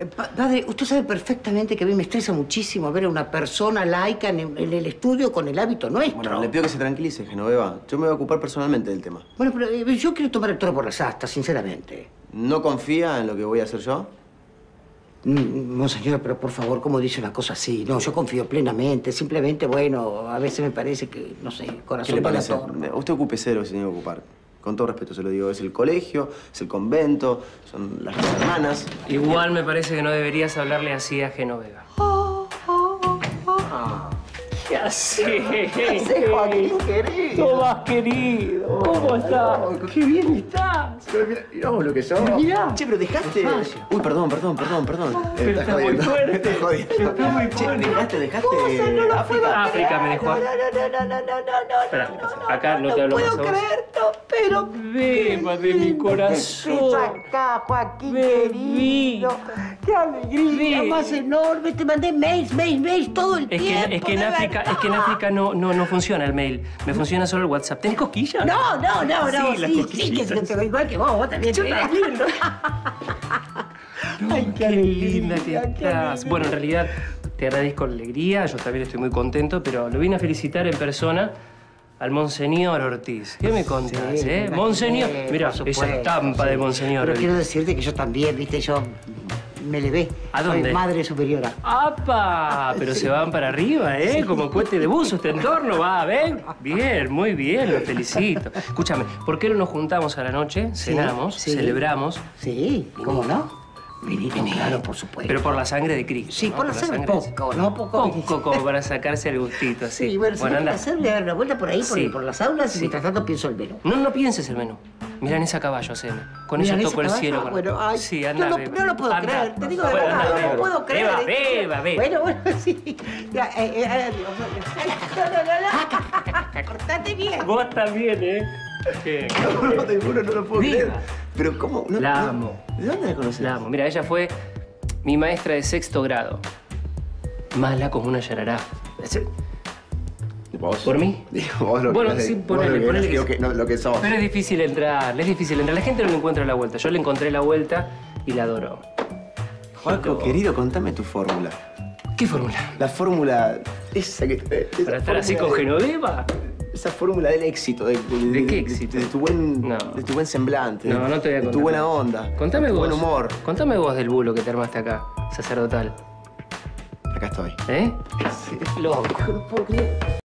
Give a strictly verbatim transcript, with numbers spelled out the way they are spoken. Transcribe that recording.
Eh, pa- Padre, usted sabe perfectamente que a mí me estresa muchísimo ver a una persona laica en, en el estudio con el hábito nuestro. Bueno, le pido que se tranquilice, Genoveva. Yo me voy a ocupar personalmente del tema. Bueno, pero eh, yo quiero tomar el toro por las astas, sinceramente. ¿No confía en lo que voy a hacer yo? Mm, Monseñor, pero por favor, ¿cómo dice una cosa así? No, yo confío plenamente. Simplemente, bueno, a veces me parece que, no sé, ¿Qué corazón le para parece? torno. Usted ocúpese de lo que se tiene que ocupar. Con todo respeto se lo digo. Es el colegio, es el convento, son las hermanas. Igual me parece que no deberías hablarle así a Genoveva. ¿Qué haces? ¿Qué haces, Joaquín, querido? Tomás, querido. ¿Cómo estás? ¡Qué bien estás! Mira, mirá vos lo que sos. Mirá. Che, pero dejaste... Despacio. Uy, perdón, perdón, perdón, perdón. Pero está muy fuerte. Estás jodiendo. Está muy Che, fuerte. dejaste, dejaste... Cosa, no lo África. puedo África creer. me dejó. No, no, no, no, no, no, no, Espera, no, no, acá no no te hablo más a puedo vos. creer, no, pero... Beba de mi corazón. Ves acá, Joaquín, Bebí. querido. ¡Qué alegría Bebí. más enorme! Te mandé mails, mails, mails todo el Es que, tiempo. es que en de África, verdad. es que en África no, no, no funciona el mail. Me funciona solo el WhatsApp. ¿Tenés cosquillas? No, no, no, no. Sí, las Sí, sí, cosquillitas. que se ve igual que vos, vos también. Yo tenés. también, ¿no? Ay, Qué linda que qué estás. alegría. Bueno, en realidad te agradezco la alegría, yo también estoy muy contento, pero lo vine a felicitar en persona al Monseñor Ortiz. ¿Qué me contás, Sí, eh? me Monseñor, imaginé, mira, por esa supuesto, estampa sí. de Monseñor. Pero quiero decirte que yo también, viste, yo me elevé. ¿A dónde? Soy madre superiora. ¡Apa! Pero se van para arriba, ¿eh? Como cohete de buzo este entorno, va, ¿ven? Bien, muy bien, lo felicito. Escúchame, ¿por qué no nos juntamos a la noche, cenamos, sí. celebramos, Sí, ¿cómo no? Vinito, claro, por supuesto. pero por la sangre de Cristo? Sí, ¿no? por hacer poco, ¿no? Poco. Poco, como para sacarse el gustito, así. Sí, bueno, si bueno, hay que anda. hacerle dar una vuelta por ahí, por, Sí. por las aulas, Sí. y mientras tanto pienso el menú. No, no pienses el menú. Mirá en esa caballo, haceme. Con eso Mirá, toco el ese cielo. caballo, con- bueno, ay, sí, yo anda, no, beba. no lo puedo Anda. creer, te digo de Bueno, verdad, anda, no beba. lo puedo creer. Beba, beba, beba. Bueno, bueno, sí. Ya, eh, eh, eh, no, no, no, no. Cortate bien. Vos también, ¿eh? Qué- No, te juro, no lo puedo Viva. creer. Pero ¿cómo? No, La no- amo. ¿De dónde la conoces? La amo. Mira, ella fue mi maestra de sexto grado. Mala como una yarará. ¿Vos? ¿Por mí? Digo, vos lo que Bueno, eres, sí, vos ponele, lo que ponele eres, que digo sí. que, no, lo que sos. Pero es difícil entrar, es difícil entrar. La gente no le encuentra la vuelta. Yo le encontré la vuelta y la adoro. Joaco, querido, contame tu fórmula. ¿Qué fórmula? La fórmula esa que... esa ¿Para estar así con fórmula de- Genoveva? Esa fórmula del éxito. ¿De, de- ¿De qué de- éxito? De, tu buen, No. de tu buen semblante. No, no te voy a De contar. tu buena onda. Contame de tu vos. buen humor. Contame vos del bulo que te armaste acá, sacerdotal. Acá estoy. ¿Eh? Sí. Loco. No puedo creer.